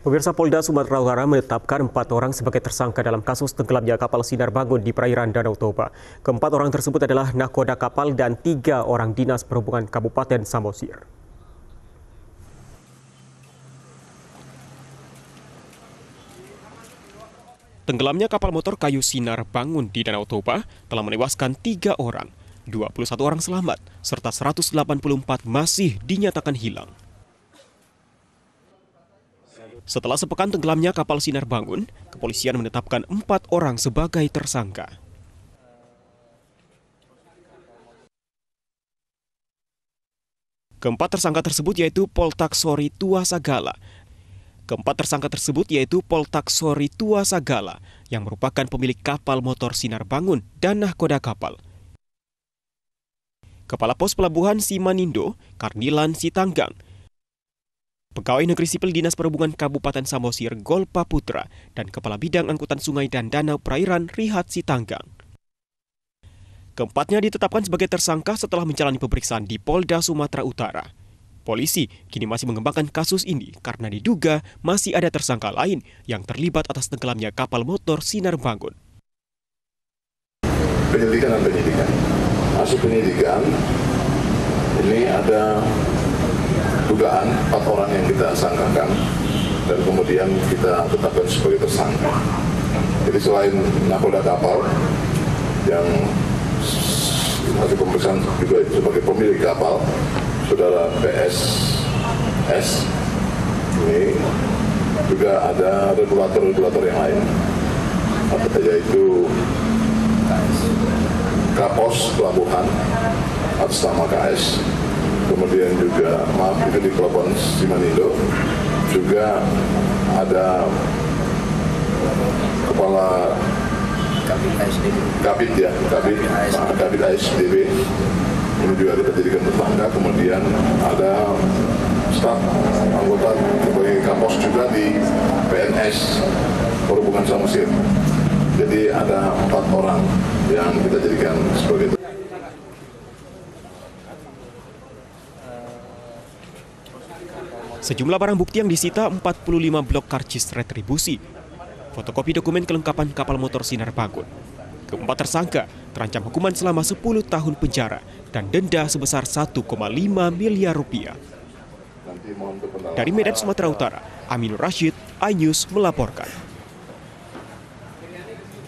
Pemirsa, Polda Sumatera Utara menetapkan 4 orang sebagai tersangka dalam kasus tenggelamnya kapal Sinar Bangun di perairan Danau Toba. Keempat orang tersebut adalah nahkoda kapal dan 3 orang dinas perhubungan Kabupaten Samosir. Tenggelamnya kapal motor kayu Sinar Bangun di Danau Toba telah menewaskan 3 orang, 21 orang selamat, serta 184 masih dinyatakan hilang. Setelah sepekan tenggelamnya kapal Sinar Bangun, kepolisian menetapkan 4 orang sebagai tersangka. Keempat tersangka tersebut yaitu Poltaksori Tuasagala. Yang merupakan pemilik kapal motor Sinar Bangun dan nahkoda kapal. Kepala Pos Pelabuhan Simanindo, Karnilan Sitanggang, Pegawai Negeri Sipil Dinas Perhubungan Kabupaten Samosir Golpa Putra, dan Kepala Bidang Angkutan Sungai dan Danau Perairan Rihat Sitanggang. Keempatnya ditetapkan sebagai tersangka setelah menjalani pemeriksaan di Polda Sumatera Utara. Polisi kini masih mengembangkan kasus ini karena diduga masih ada tersangka lain yang terlibat atas tenggelamnya kapal motor Sinar Bangun. Penyelidikan dan penyidikan. Hasil penyidikan ini ada dugaan 4 orang yang kita sangkakan dan kemudian kita tetapkan sebagai tersangka. Jadi selain nahkoda kapal yang hasil pemeriksaan juga sebagai pemilik kapal, saudara PSS, ini juga ada regulator yang lain, yaitu Kapos Pelabuhan atas nama KS. Kemudian juga, itu di Pelabuhan Simanindo, juga ada Kepala Kabit ASDB, ini juga kita jadikan tersangka. Kemudian ada staf anggota sebagai Kapos juga di PNS Perhubungan Samosir. Jadi ada 4 orang yang kita jadikan sebagai Sejumlah barang bukti yang disita 45 blok karcis retribusi, fotokopi dokumen kelengkapan kapal motor Sinar Bangun. Keempat tersangka terancam hukuman selama 10 tahun penjara dan denda sebesar 1,5 miliar rupiah. Dari Medan, Sumatera Utara, Aminur Rashid, iNews melaporkan.